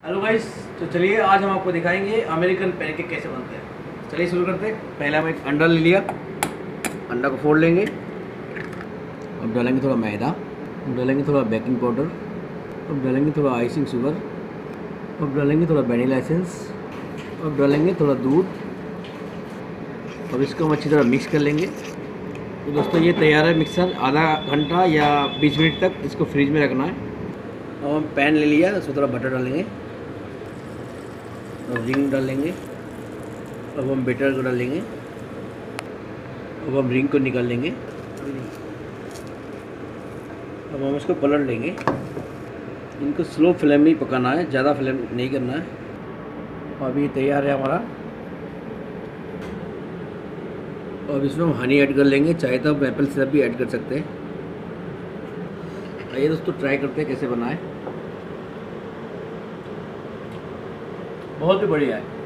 Hello guys, तो चलिए आज हम आपको दिखाएंगे अमेरिकन पैनकेक कैसे बनते हैं। चलिए शुरू करते हैं। पहले हम एक अंडा ले लिया, अंडा को फोड़ लेंगे। अब डालेंगे थोड़ा मैदा, अब डालेंगे थोड़ा बेकिंग पाउडर, अब डालेंगे थोड़ा आइसिंग शुगर, अब डालेंगे थोड़ा वनीला एसेंस, अब डालेंगे थोड़ा दूध और इसको हम अच्छी तरह मिक्स कर लेंगे। तो दोस्तों ये तैयार है मिक्सर। आधा घंटा या 20 मिनट तक इसको फ्रिज में रखना है। अब हम पैन ले लिया, उसमें थोड़ा बटर डालेंगे और रिंग डालेंगे। अब हम बैटर को डालेंगे। अब हम रिंग को निकाल लेंगे। अब हम इसको पलट लेंगे। इनको स्लो फ्लेम में ही पकाना है, ज़्यादा फ्लेम नहीं करना है। अब ये तैयार है हमारा। अब इसमें हम हनी ऐड कर लेंगे, चाहे तो आप एप्पल सिरप भी ऐड कर सकते हैं। आइए दोस्तों ट्राई करते हैं कैसे बनाए। बहुत ही बढ़िया है।